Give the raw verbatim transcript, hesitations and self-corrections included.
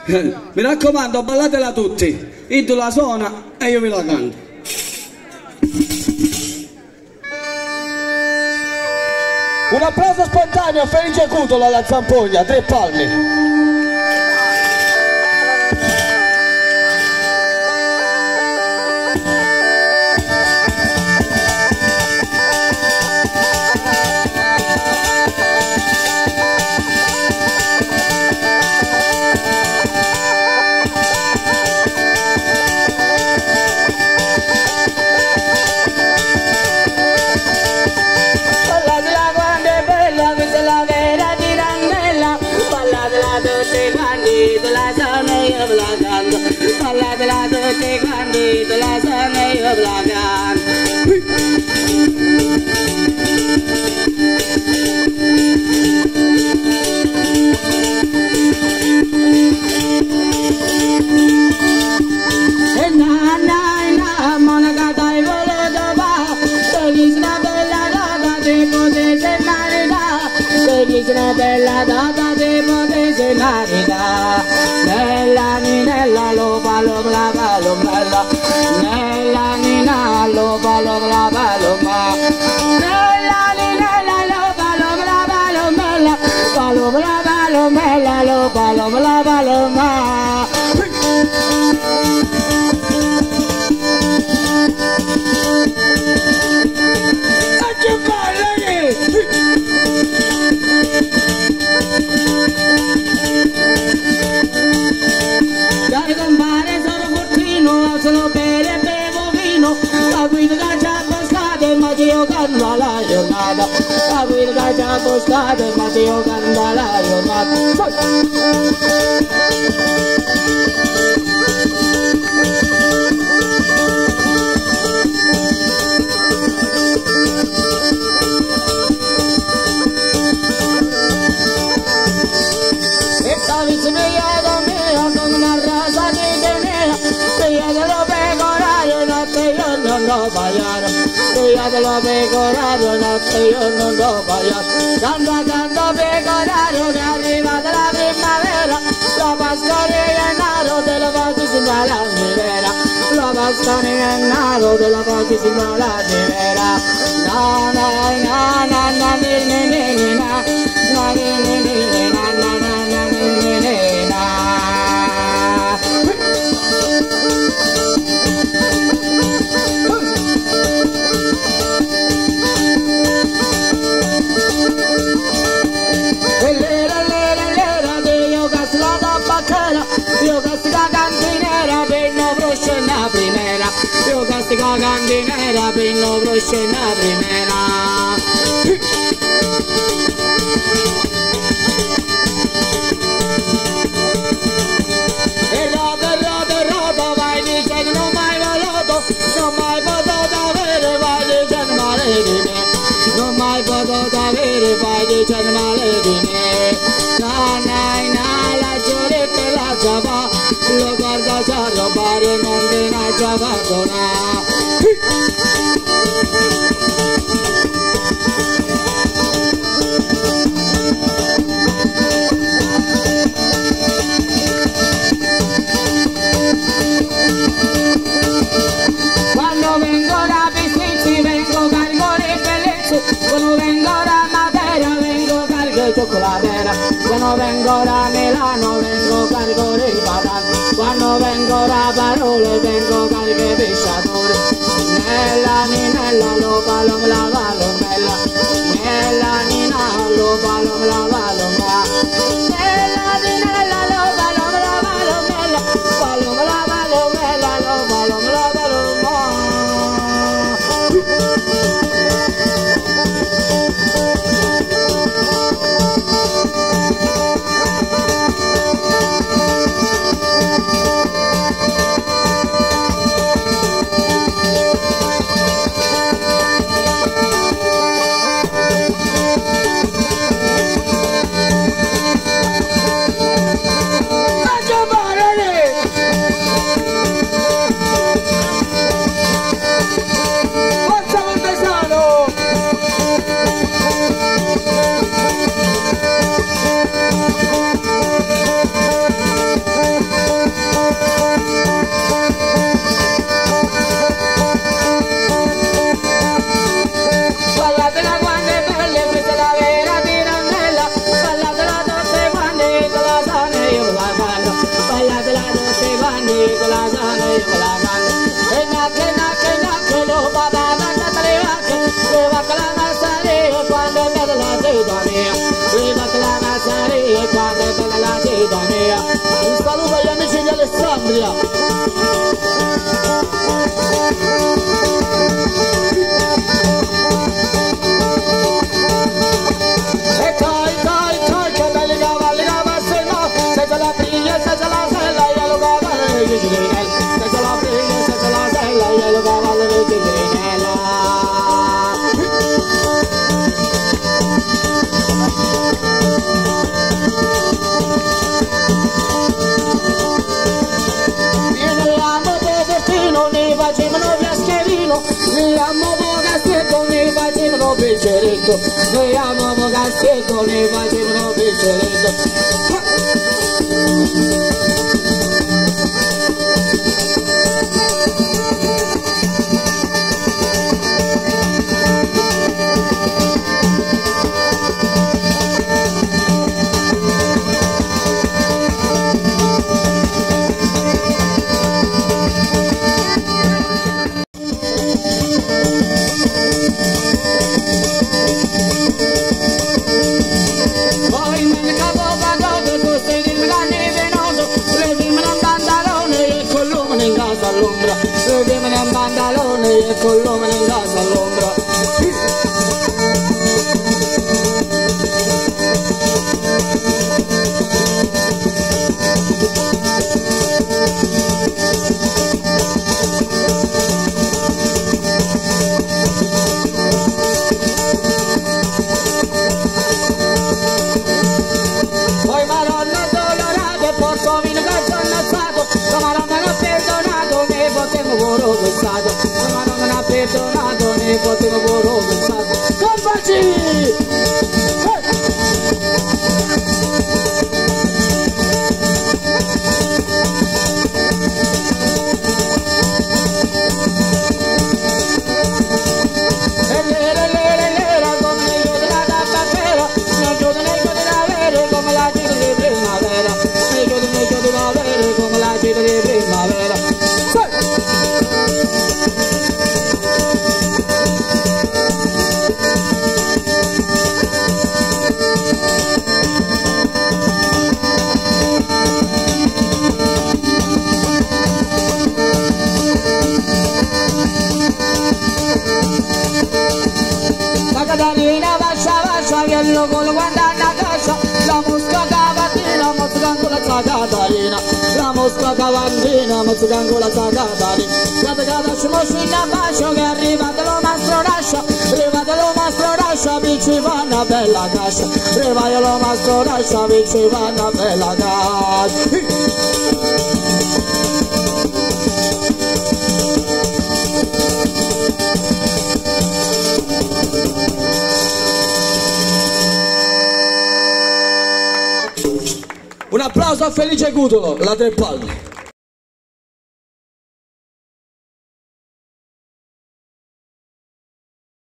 Mi raccomando, ballatela tutti. Io la suona e io vi la canto. Un applauso spontaneo a Felice Cutolo alla Zampogna, tre palmi. Bella data di potese narità, nella ninella lo palo brava lo bella, nella nina lo palo brava lo ma, nella ninella lo palo brava lo bella, palo brava lo bella lo palo brava lo ma. Sono bere bevo vino, la guida già postate ma Dio canta la giornata, la guida già postate ma Dio canta la giornata. E sta vicino a me, con una raza di tenera, io te lo pecorario, notte io non lo pagliare, io te lo pecorario, notte io non lo pagliare, tanto tanto pecorario che arriva dalla primavera, la pascone è naro della voce si va la vera, la pascone è naro della voce si va la vera, na na na na na na na na na na na io castica cantinera per no brosce na primera, io castica cantinera per no brosce na primera. E roba, roba, roba, vai dicendo non mai voluto, non mai potuto avere, vai dicendo male di me, non mai potuto avere, vai dicendo male di me. Na na na la gioretta la giava, lo guarda già rubare non te ne già abbandona. Quando vengo da Bisticci vengo carico di bellezze, quando vengo da Matera vengo carico di cioccolatera, quando vengo da Milano vengo carico di patate, quando vengo da Parole vengo carico di pesciatore, nella ninella lo palo me la valomella, nella nina lo palo me la valomella, nella ninella lo palo me la valomella, palo me la valomella, lo palo me la valomella. picceretto, noi avevamo caschetto, ne facevano picceretto. Vedemene un pantalone e con l'uomo in casa all'ombra. Poi maronna dolorata e porto vino che sono ammazzato, la maronna non ha perdonato, ne potevo puro pensato, la maronna non ha perdonato, ne potevo puro pensato. Compagni! Catarina vascia vascia che il locolo guarda a casa, la mosca cavatina mosca con la Catarina, la mosca cavatina mosca con la Catarina. Cata cata scimoscina bacio che arriva dello mastro rascia, arriva dello mastro rascia, vinci va una bella cascia, arriva dello mastro rascia, vinci va una bella cascia. Un applauso a Felice Cutolo, la Tre Palme.